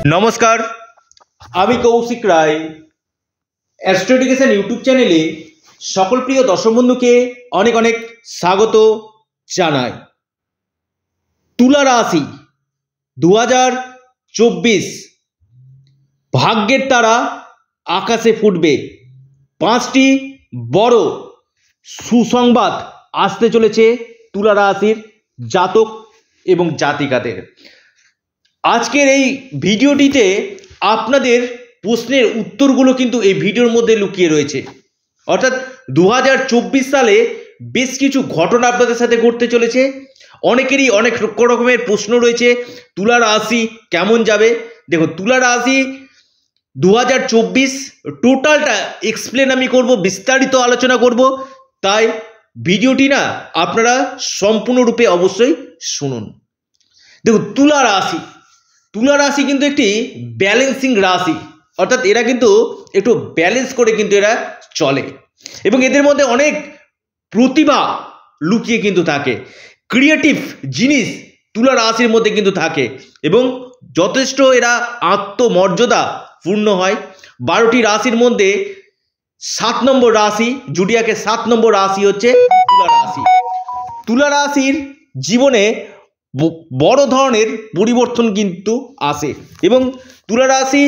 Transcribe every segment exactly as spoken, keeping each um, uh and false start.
নমস্কার, আমি Kaushik Roy. Astro education YouTube চ্যানেলে সকল প্রিয় দর্শক বন্ধুকে অনেক অনেক স্বাগত জানাই। তুলা রাশি দু হাজার চব্বিশ, ভাগ্যের তারা আকাশে ফুটবে। পাঁচটি বড় সুসংবাদ আসতে চলেছে তুলা রাশির জাতক এবং জাতিকাদের। আজকের এই ভিডিওটিতে আপনাদের প্রশ্নের উত্তরগুলো কিন্তু এই ভিডিওর মধ্যে লুকিয়ে রয়েছে। অর্থাৎ দু হাজার চব্বিশ সালে বেশ কিছু ঘটনা আপনাদের সাথে ঘটতে চলেছে। অনেকেরই অনেক রকমের প্রশ্ন রয়েছে, তুলা রাশি কেমন যাবে। দেখো, তুলা রাশি দু হাজার চব্বিশ টোটালটা এক্সপ্লেন আমি করব, বিস্তারিত আলোচনা করব। তাই ভিডিওটি না আপনারা সম্পূর্ণরূপে অবশ্যই শুনুন। দেখুন, তুলা রাশি তুলা রাশি কিন্তু একটি ব্যালেন্সিং রাশি, অর্থাৎ এরা কিন্তু একটু ব্যালেন্স করে কিন্তু এরা চলে এবং এদের মধ্যে অনেক প্রতিভা লুকিয়ে কিন্তু থাকে। ক্রিয়েটিভ জিনিস তুলা রাশির মধ্যে কিন্তু থাকে এবং যথেষ্ট এরা আত্মমর্যাদা পূর্ণ হয়। বারোটি রাশির মধ্যে সাত নম্বর রাশি, জুডিয়াকে সাত নম্বর রাশি হচ্ছে তুলা রাশি। তুলা রাশির জীবনে বড় ধরনের পরিবর্তন কিন্তু আসে এবং তুলা রাশি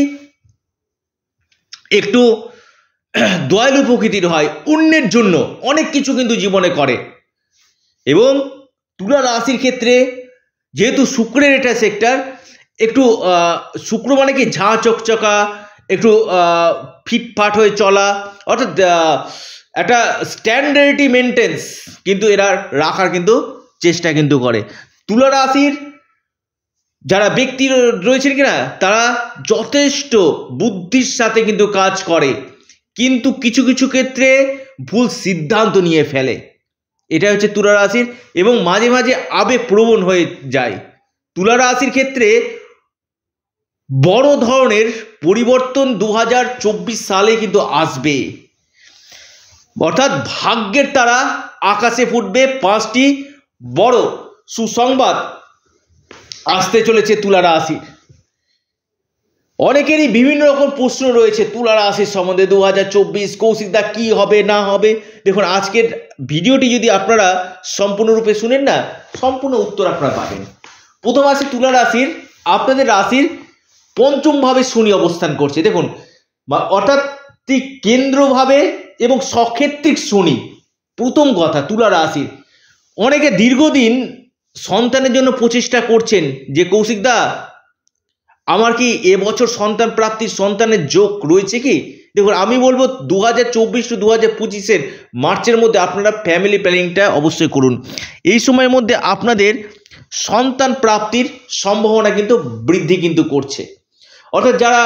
একটু দয়ালু প্রকৃতির হয়, অন্যের জন্য অনেক কিছু কিন্তু জীবনে করে। এবং তুলা রাশির ক্ষেত্রে যেহেতু শুক্রের এটা সেক্টর, একটু শুক্র মানে কি ঝাঁ চকচকা, একটু ফিটফাট হয়ে চলা, অর্থাৎ একটা স্ট্যান্ডার্ডি মেনটেন্স কিন্তু এরা রাখার কিন্তু চেষ্টা কিন্তু করে। তুলা রাশির যারা ব্যক্তি রয়েছেন কিনা তারা যথেষ্ট বুদ্ধির সাথে কিন্তু কাজ করে, কিন্তু কিছু কিছু ক্ষেত্রে ভুল সিদ্ধান্ত নিয়ে ফেলে। এটা হচ্ছে তুলা রাশির এবং মাঝে মাঝে আবেগপ্রবণ হয়ে যায়। তুলা রাশির ক্ষেত্রে বড় ধরনের পরিবর্তন দু হাজার চব্বিশ সালে কিন্তু আসবে, অর্থাৎ ভাগ্যের তারা আকাশে ফুটবে। পাঁচটি বড় সুসংবাদ আসতে চলেছে তুলা রাশির। অনেকেরই বিভিন্ন রকম প্রশ্ন রয়েছে তুলা রাশির সম্বন্ধে। দু হাজার চব্বিশ কৌশিকদা কি হবে না হবে। দেখুন, আজকের ভিডিওটি যদি আপনারা সম্পূর্ণরূপে শুনেন না, সম্পূর্ণ উত্তর আপনারা পাবেন। প্রথম আসে তুলা রাশির, আপনাদের রাশির পঞ্চম ভাবে শনি অবস্থান করছে। দেখুন, অর্থাৎ ঠিক কেন্দ্রভাবে এবং সক্ষেত্রিক শনি। প্রথম কথা, তুলা রাশির অনেকে দীর্ঘদিন সন্তানের জন্য প্রচেষ্টা করছেন যে কৌশিকদা আমার কি এবছর সন্তান প্রাপ্তির সন্তানের যোগ রয়েছে কি। দেখুন, আমি বলবো দু হাজার চব্বিশ টু দু হাজার পঁচিশের মার্চের মধ্যে আপনারা ফ্যামিলি প্ল্যানিংটা অবশ্যই করুন। এই সময়ের মধ্যে আপনাদের সন্তান প্রাপ্তির সম্ভাবনা কিন্তু বৃদ্ধি কিন্তু করছে। অর্থাৎ যারা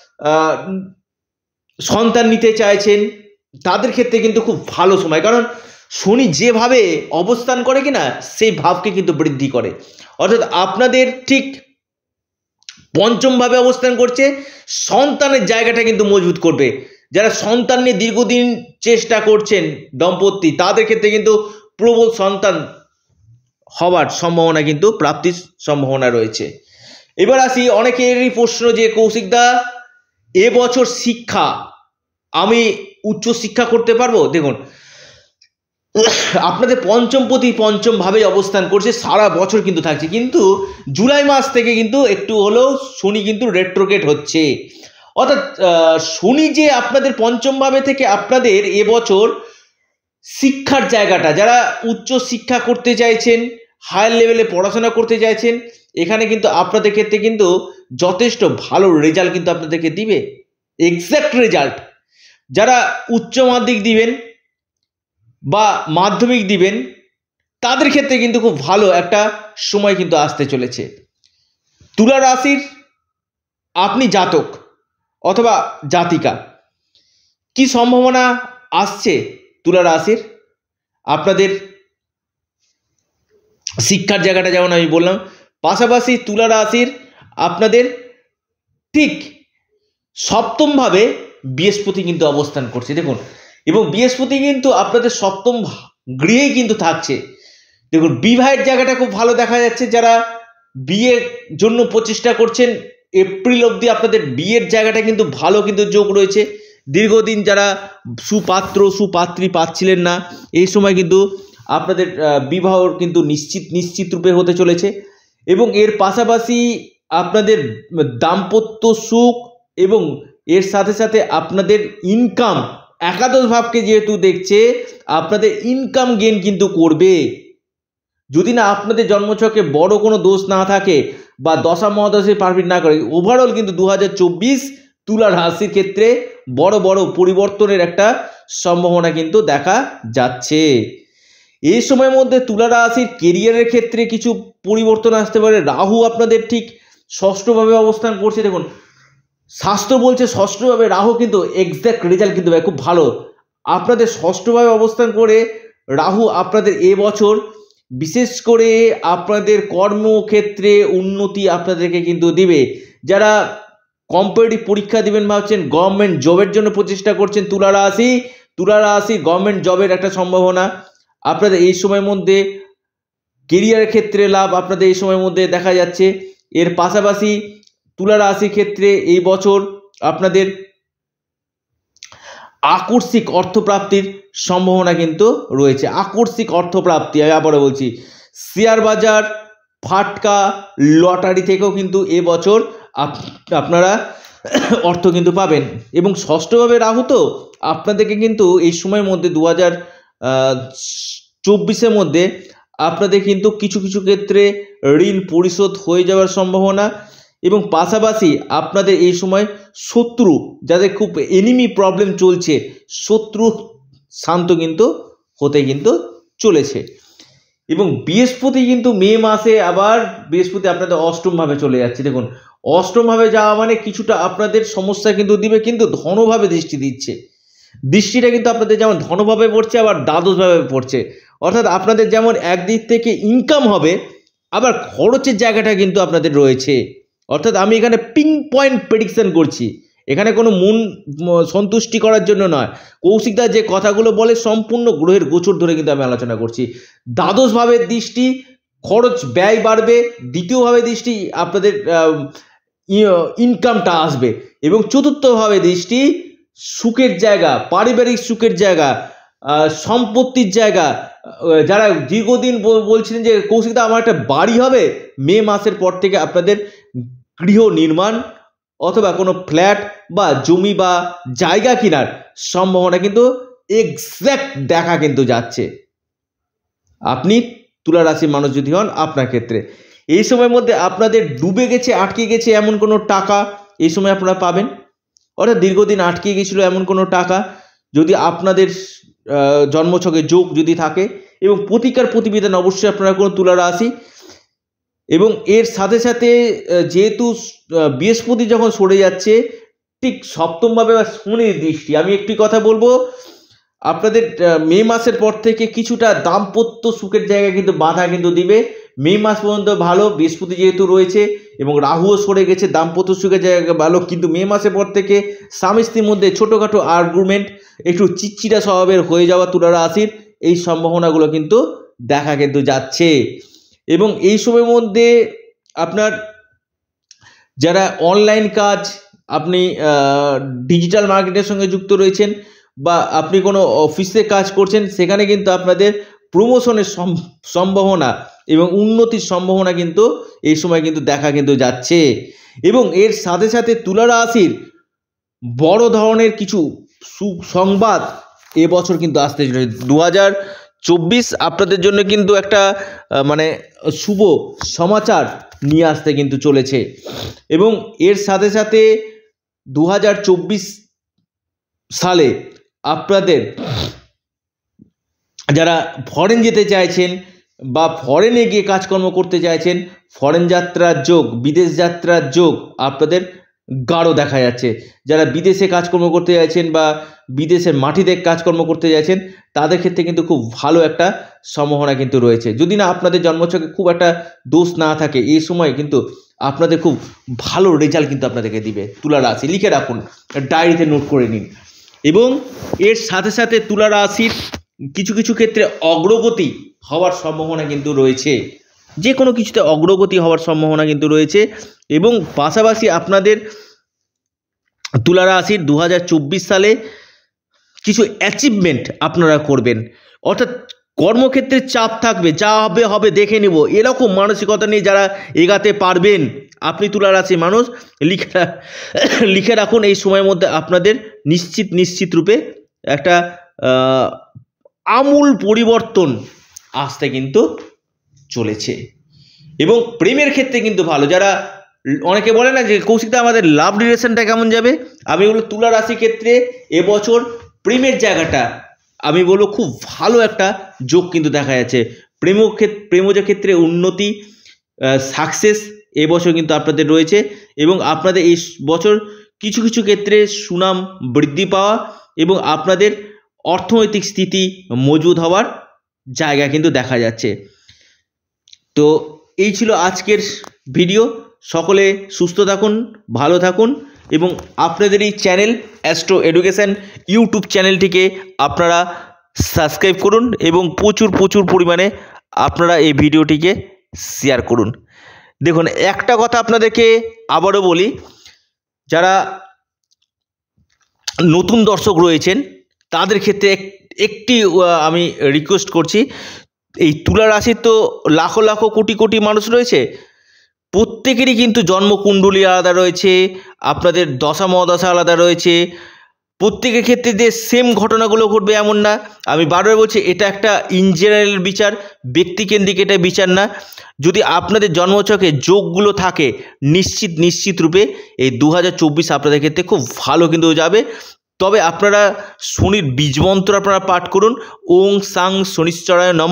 সন্তান নিতে চাইছেন তাদের ক্ষেত্রে কিন্তু খুব ভালো সময়, কারণ শনি যেভাবে অবস্থান করে কিনা সেই ভাবকে কিন্তু বৃদ্ধি করে। অর্থাৎ আপনাদের ঠিক পঞ্চম ভাবে অবস্থান করছে, সন্তানের জায়গাটা কিন্তু মজবুত করবে। যারা সন্তান নিয়ে দীর্ঘদিন চেষ্টা করছেন দম্পতি, তাদের ক্ষেত্রে কিন্তু প্রবল সন্তান হওয়ার সম্ভাবনা কিন্তু প্রাপ্তির সম্ভাবনা রয়েছে। এবার আসি অনেকেরই প্রশ্ন যে কৌশিকদা এবছর শিক্ষা আমি উচ্চ শিক্ষা করতে পারবো। দেখুন, আপনাদের পঞ্চম পতি পঞ্চম ভাবে অবস্থান করছে, সারা বছর কিন্তু থাকছে, কিন্তু জুলাই মাস থেকে কিন্তু একটু হলেও শনি কিন্তু রেট্রোগেট হচ্ছে। অর্থাৎ শনি যে আপনাদের পঞ্চম ভাবে থেকে আপনাদের এবছর শিক্ষার জায়গাটা, যারা উচ্চ শিক্ষা করতে চাইছেন, হায়ার লেভেলে পড়াশোনা করতে চাইছেন, এখানে কিন্তু আপনাদের ক্ষেত্রে কিন্তু যথেষ্ট ভালো রেজাল্ট কিন্তু আপনাদেরকে দিবে, এক্সাক্ট রেজাল্ট। যারা উচ্চ মাধ্যমিক দিবেন বা মাধ্যমিক দিবেন তাদের ক্ষেত্রে কিন্তু খুব ভালো একটা সময় কিন্তু আসতে চলেছে। তুলা রাশির আপনি জাতক অথবা জাতিকা, কি সম্ভাবনা আসছে তুলা রাশির? আপনাদের শিক্ষার জায়গাটা যেমন আমি বললাম, পাশাপাশি তুলা রাশির আপনাদের ঠিক সপ্তম ভাবে বৃহস্পতি কিন্তু অবস্থান করছে। দেখুন, এবং বৃহস্পতি কিন্তু আপনাদের সপ্তম গৃহেই কিন্তু থাকছে। দেখুন, বিবাহের জায়গাটা খুব ভালো দেখা যাচ্ছে। যারা বিয়ের জন্য প্রচেষ্টা করছেন এপ্রিল অবধি আপনাদের বিয়ের জায়গাটা কিন্তু ভালো কিন্তু যোগ রয়েছে। দীর্ঘদিন যারা সুপাত্র সুপাত্রী পাচ্ছিলেন না, এই সময় কিন্তু আপনাদের বিবাহর কিন্তু নিশ্চিত নিশ্চিত রূপে হতে চলেছে। এবং এর পাশাপাশি আপনাদের দাম্পত্য সুখ এবং এর সাথে সাথে আপনাদের ইনকাম, একাদশ ভাবকে যেহেতু দেখছে, আপনাদের ইনকাম গেইন কিন্তু করবে। যদি না আপনাদের জন্মছকে বড় কোনো দোষ না থাকে বা দশা মহাদশে পারমিট না করে, ওভারঅল কিন্তু দু হাজার চব্বিশ তুলা রাশির ক্ষেত্রে বড় বড় পরিবর্তনের একটা সম্ভাবনা কিন্তু দেখা যাচ্ছে। এই সময়ের মধ্যে তুলা রাশির কেরিয়ারের ক্ষেত্রে কিছু পরিবর্তন আসতে পারে। রাহু আপনাদের ঠিক ষষ্ঠভাবে অবস্থান করছে। দেখুন, শাস্ত্র বলছে ষষ্ঠভাবে রাহু কিন্তু এক্স্যাক্ট রেজাল্ট কিন্তু খুব ভালো। আপনাদের ষষ্ঠভাবে অবস্থান করে রাহু আপনাদের এবছর বিশেষ করে আপনাদের কর্মক্ষেত্রে উন্নতি আপনাদেরকে কিন্তু দিবে। যারা কম্পিটিটিভ পরীক্ষা দিবেন ভাবছেন, গভর্নমেন্ট জবের জন্য প্রচেষ্টা করছেন, তুলা রাশি তুলা রাশি গভর্নমেন্ট জবের একটা সম্ভাবনা আপনাদের এই সময়ের মধ্যে, কেরিয়ারের ক্ষেত্রে লাভ আপনাদের এই সময়ের মধ্যে দেখা যাচ্ছে। এর পাশাপাশি তুলা রাশির ক্ষেত্রে এই বছর আপনাদের আকস্মিক অর্থপ্রাপ্তির সম্ভাবনা কিন্তু রয়েছে। আকস্মিক অর্থপ্রাপ্তি, আমি আবারও বলছি, শেয়ার বাজার, ফাটকা, লটারি থেকেও কিন্তু এবছর আপনারা অর্থ কিন্তু পাবেন। এবং ষষ্ঠভাবে রাহু তো আপনাদেরকে কিন্তু এই সময়ের মধ্যে দু হাজার চব্বিশের মধ্যে আপনাদের কিন্তু কিছু কিছু ক্ষেত্রে ঋণ পরিশোধ হয়ে যাওয়ার সম্ভাবনা। এবং পাশাপাশি আপনাদের এই সময় শত্রু, যাদের খুব এনিমি প্রবলেম চলছে, শত্রু শান্ত কিন্তু হতে কিন্তু চলেছে। এবং বৃহস্পতি কিন্তু মে মাসে আবার বৃহস্পতি আপনাদের অষ্টমভাবে চলে যাচ্ছে। দেখুন, অষ্টমভাবে যাওয়া মানে কিছুটা আপনাদের সমস্যা কিন্তু দিবে, কিন্তু ধনভাবে দৃষ্টি দিচ্ছে। দৃষ্টিটা কিন্তু আপনাদের যেমন ধনভাবে পড়ছে, আবার দ্বাদশভাবে পড়ছে। অর্থাৎ আপনাদের যেমন একদিক থেকে ইনকাম হবে, আবার খরচের জায়গাটা কিন্তু আপনাদের রয়েছে। অর্থাৎ আমি এখানে পিং পয়েন্ট প্রেডিকশন করছি, এখানে কোনো মন সন্তুষ্টি করার জন্য নয়। কৌশিকদা যে কথাগুলো বলে সম্পূর্ণ গ্রহের গোচর ধরে কিন্তু আমি আলোচনা করছি। দ্বাদশভাবের দৃষ্টি, খরচ ব্যয় বাড়বে। দ্বিতীয়ভাবে দৃষ্টি, আপনাদের ইনকামটা আসবে। এবং চতুর্থভাবে দৃষ্টি, সুখের জায়গা, পারিবারিক সুখের জায়গা, সম্পত্তির জায়গা। যারা দীর্ঘদিন বলছিলেন যে কৌশিকদা আমার একটা বাড়ি হবে, মে মাসের পর থেকে আপনাদের গৃহ নির্মাণ অথবা কোনো ফ্ল্যাট বা জমি বা জায়গা কেনার সম্ভাবনা কিন্তু এক্স্যাক্ট দেখা কিন্তু যাচ্ছে। আপনি তুলা রাশির মানুষ যদি হন, আপনার ক্ষেত্রে এই সময়ের মধ্যে আপনাদের ডুবে গেছে, আটকে গেছে এমন কোনো টাকা এই সময় আপনারা পাবেন। অর্থাৎ দীর্ঘদিন আটকে গেছিলো এমন কোনো টাকা, যদি আপনাদের জন্মছকে যোগ যদি থাকে, এবং প্রতিকার প্রতিবিধান অবশ্যই আপনারা কোনো তুলা রাশি। এবং এর সাথে সাথে যেহেতু বৃহস্পতি যখন সরে যাচ্ছে, ঠিক সপ্তমভাবে বা শনির দৃষ্টি, আমি একটি কথা বলবো, আপনাদের মে মাসের পর থেকে কিছুটা দাম্পত্য সুখের জায়গা কিন্তু বাধা কিন্তু দিবে। মে মাস পর্যন্ত ভালো, বৃহস্পতি যেহেতু রয়েছে এবং রাহুও সরে গেছে, দাম্পত্য সুখের জায়গা ভালো। কিন্তু মে মাসের পর থেকে স্বামী স্ত্রীর মধ্যে ছোটোখাটো আর্গুমেন্ট, একটু চিটচিটা স্বভাবের হয়ে যাওয়া তুলা রাশির এই সম্ভাবনাগুলো কিন্তু দেখা কিন্তু যাচ্ছে। এবং এই সময়ের মধ্যে আপনার যারা অনলাইন কাজ, আপনি ডিজিটাল মার্কেটের সঙ্গে যুক্ত রয়েছেন বা আপনি কোনো অফিসে কাজ করছেন, সেখানে কিন্তু আপনাদের প্রমোশনের সম্ভাবনা এবং উন্নতির সম্ভাবনা কিন্তু এই সময় কিন্তু দেখা কিন্তু যাচ্ছে। এবং এর সাথে সাথে তুলা রাশির বড় ধরনের কিছু সুসংবাদ এবছর কিন্তু আসতে চলেছে। দু হাজার চব্বিশ আপনাদের জন্য কিন্তু একটা মানে শুভ সমাচার নিয়ে আসতে কিন্তু চলেছে। এবং এর সাথে সাথে দু হাজার চব্বিশ সালে আপনাদের যারা ফরেন যেতে চাইছেন বা ফরেনে গিয়ে কাজকর্ম করতে চাইছেন, ফরেন যাত্রার যোগ, বিদেশ যাত্রার যোগ আপনাদের গাঢ় দেখা যাচ্ছে। যারা বিদেশে কাজকর্ম করতে চাইছেন বা বিদেশের মাটিতে কাজকর্ম করতে চাইছেন, তাদের ক্ষেত্রে কিন্তু খুব ভালো একটা সম্ভাবনা কিন্তু রয়েছে। যদি না আপনাদের জন্মছকে খুব একটা দোষ না থাকে, এই সময় কিন্তু আপনাদের খুব ভালো রেজাল্ট কিন্তু আপনাদেরকে দিবে। তুলা রাশি লিখে রাখুন, ডায়েরিতে নোট করে নিন। এবং এর সাথে সাথে তুলা রাশির কিছু কিছু ক্ষেত্রে অগ্রগতি হওয়ার সম্ভাবনা কিন্তু রয়েছে। যে কোনো কিছুতে অগ্রগতি হওয়ার সম্ভাবনা কিন্তু রয়েছে। এবং পাশাপাশি আপনাদের তুলা রাশির দু হাজার চব্বিশ সালে কিছু অ্যাচিভমেন্ট আপনারা করবেন, অর্থাৎ কর্মক্ষেত্রে চাপ থাকবে, যা হবে হবে দেখে নেব, এরকম মানসিকতা নিয়ে যারা এগাতে পারবেন আপনি তুলা রাশির মানুষ, লিখে লিখে রাখুন এই সময়ের মধ্যে আপনাদের নিশ্চিত নিশ্চিত রূপে একটা আমূল পরিবর্তন আসতে কিন্তু চলেছে। এবং প্রেমের ক্ষেত্রে কিন্তু ভালো, যারা অনেকে বলে না যে কৌশিকদা আমাদের লাভ রিলেশনটা কেমন যাবে, আমি বলবো তুলা রাশির ক্ষেত্রে এবছর প্রেমের জায়গাটা আমি বলবো খুব ভালো একটা যোগ কিন্তু দেখা যাচ্ছে। প্রেম ক্ষেত্রে প্রেমজ ক্ষেত্রে উন্নতি, সাকসেস এবছর কিন্তু আপনাদের রয়েছে। এবং আপনাদের এই বছর কিছু কিছু ক্ষেত্রে সুনাম বৃদ্ধি পাওয়া এবং আপনাদের অর্থনৈতিক স্থিতি মজবুত হওয়ার জায়গা কিন্তু দেখা যাচ্ছে। তো এই ছিল আজকের ভিডিও। সকলে সুস্থ থাকুন, ভালো থাকুন এবং আপনাদের এই চ্যানেল অ্যাস্ট্রো এডুকেশন ইউটিউব চ্যানেলটিকে আপনারা সাবস্ক্রাইব করুন এবং প্রচুর প্রচুর পরিমাণে আপনারা এই ভিডিওটিকে শেয়ার করুন। দেখুন, একটা কথা আপনাদেরকে আবারও বলি, যারা নতুন দর্শক রয়েছেন তাদের ক্ষেত্রে একটি আমি রিকোয়েস্ট করছি, এই তুলা রাশির তো লাখো লাখো কোটি কোটি মানুষ রয়েছে, প্রত্যেকেরই কিন্তু জন্মকুণ্ডলী আলাদা রয়েছে, আপনাদের দশা মহাদশা আলাদা রয়েছে, প্রত্যেকের ক্ষেত্রে যে সেম ঘটনাগুলো ঘটবে এমন না। আমি বারবার বলছি, এটা একটা ইন জেনারেল বিচার, ব্যক্তিকেন্দ্রিক এটা বিচার না। যদি আপনাদের জন্মছকে যোগগুলো থাকে, নিশ্চিত নিশ্চিত রূপে এই দু হাজার চব্বিশ আপনাদের ক্ষেত্রে খুব ভালো কিন্তু যাবে। তবে আপনারা শনির বীজমন্ত্র আপনারা পাঠ করুন, ওং সাং শনিশ্চরায় নম।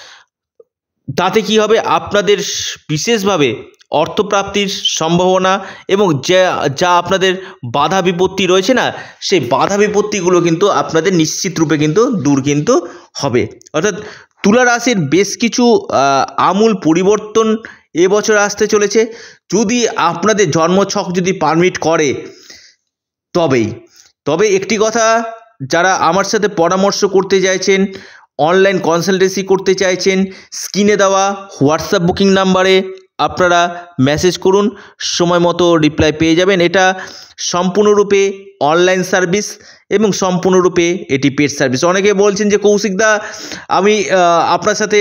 তাতে কি হবে, আপনাদের বিশেষভাবে অর্থপ্রাপ্তির সম্ভাবনা এবং যা যা আপনাদের বাধা বিপত্তি রয়েছে না, সেই বাধা বিপত্তিগুলো কিন্তু আপনাদের নিশ্চিত রূপে কিন্তু দূর কিন্তু হবে। অর্থাৎ তুলা রাশির বেশ কিছু আমূল পরিবর্তন এবছর আসতে চলেছে, যদি আপনাদের জন্মছক যদি পারমিট করে তবেই। তবে একটি কথা, যারা আমার সাথে পরামর্শ করতে চাইছেন, অনলাইন কনসালটেন্সি করতে চাইছেন, স্ক্রিনে দেওয়া হোয়াটসঅ্যাপ বুকিং নাম্বারে আপনারা মেসেজ করুন, সময় মতো রিপ্লাই পেয়ে যাবেন। এটা সম্পূর্ণরূপে অনলাইন সার্ভিস এবং সম্পূর্ণরূপে এটি পেড সার্ভিস। অনেকে বলছেন যে কৌশিকদা আমি আপনার সাথে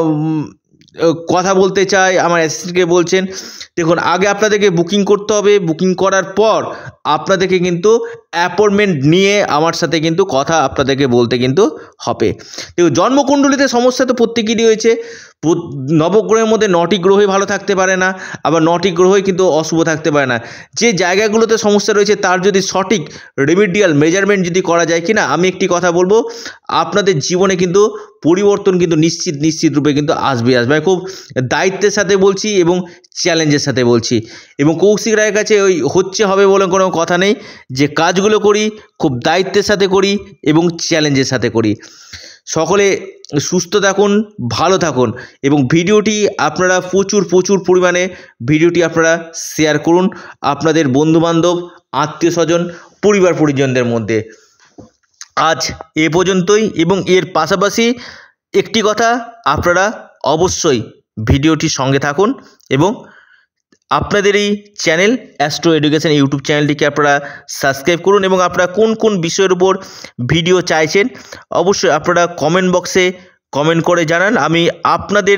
কথা বলতে চাই, আমার অ্যাসিস্ট্যান্টকে বলছেন, দেখুন আগে আপনাদেরকে বুকিং করতে হবে, বুকিং করার পর আপনাদেরকে কিন্তু অ্যাপয়েন্টমেন্ট নিয়ে আমার সাথে কিন্তু কথা আপনাদেরকে বলতে কিন্তু হবে। দেখুন, জন্মকুণ্ডলিতে সমস্যা তো প্রত্যেকেরই হয়েছে, নবগ্রহের মধ্যে নটি গ্রহই ভালো থাকতে পারে না, আবার নটি গ্রহই কিন্তু অশুভ থাকতে পারে না। যে জায়গাগুলোতে সমস্যা রয়েছে তার যদি সঠিক রেমিডিয়াল মেজারমেন্ট যদি করা যায় কিনা, আমি একটি কথা বলবো, আপনাদের জীবনে কিন্তু পরিবর্তন কিন্তু নিশ্চিত নিশ্চিত রূপে কিন্তু আসবে আসবে খুব দায়িত্বের সাথে বলছি এবং চ্যালেঞ্জের সাথে বলছি। এবং কৌশিক রায়ের কাছে ওই হচ্ছে হবে বলে কোনো কথা নেই, যে কাজগুলো করি খুব দায়িত্বের সাথে করি এবং চ্যালেঞ্জের সাথে করি। সকলে সুস্থ থাকুন, ভালো থাকুন এবং ভিডিওটি আপনারা প্রচুর প্রচুর পরিমাণে ভিডিওটি আপনারা শেয়ার করুন আপনাদের বন্ধুবান্ধব, আত্মীয় স্বজন, পরিবার পরিজনদের মধ্যে। আজ এ পর্যন্তই। এবং এর পাশাপাশি একটি কথা, আপনারা অবশ্যই ভিডিওটির সঙ্গে থাকুন এবং আপনাদের এই চ্যানেল অ্যাস্ট্রো এডুকেশন ইউটিউব চ্যানেলটিকে আপনারা সাবস্ক্রাইব করুন এবং আপনারা কোন কোন বিষয়ের উপর ভিডিও চাইছেন অবশ্যই আপনারা কমেন্ট বক্সে কমেন্ট করে জানান। আমি আপনাদের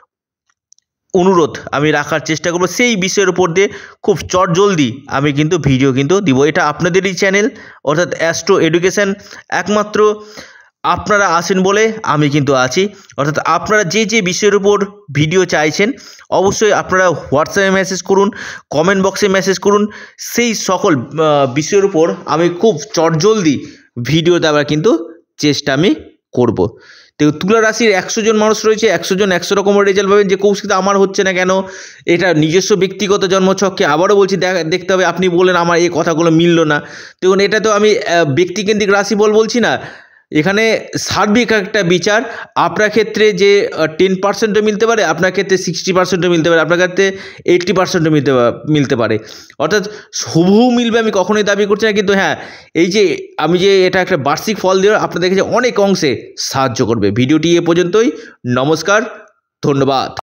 অনুরোধ আমি রাখার চেষ্টা করব, সেই বিষয়ের উপর দিয়ে খুব চটজলদি আমি কিন্তু ভিডিও কিন্তু দিব। এটা আপনাদেরই চ্যানেল, অর্থাৎ অ্যাস্ট্রো এডুকেশন। একমাত্র আপনারা আসেন বলে আমি কিন্তু আছি। অর্থাৎ আপনারা যে যে বিষয়ের উপর ভিডিও চাইছেন অবশ্যই আপনারা হোয়াটসঅ্যাপে মেসেজ করুন, কমেন্ট বক্সে মেসেজ করুন, সেই সকল বিষয়ের উপর আমি খুব চটজলদি ভিডিও দেওয়ার কিন্তু চেষ্টা আমি করব। তো তুলা রাশির একশো জন মানুষ রয়েছে, একশো জন একশো রকমের রেজাল্ট পাবেন। যে কৌশিকদা আমার হচ্ছে না কেন, এটা নিজস্ব ব্যক্তিগত জন্মছককে আবারও বলছি দেখতে হবে। আপনি বললেন আমার এই কথাগুলো মিলল না, দেখুন এটা তো আমি ব্যক্তিকেন্দ্রিক রাশি বল বলছি না, এখানে সার্বিক একটা বিচার। আপনার ক্ষেত্রে যে টেন পার্সেন্টও মিলতে পারে, আপনার ক্ষেত্রে সিক্সটি পার্সেন্টও মিলতে পারে, আপনার ক্ষেত্রে এইট্টি পার্সেন্টও মিলতে মিলতে পারে। অর্থাৎ হুবহু মিলবে আমি কখনোই দাবি করছি না, কিন্তু হ্যাঁ এই যে আমি যে এটা একটা বার্ষিক ফল দিয়ে আপনাদেরকে যে অনেক অংশে সাহায্য করবে। ভিডিওটি এ পর্যন্তই, নমস্কার, ধন্যবাদ।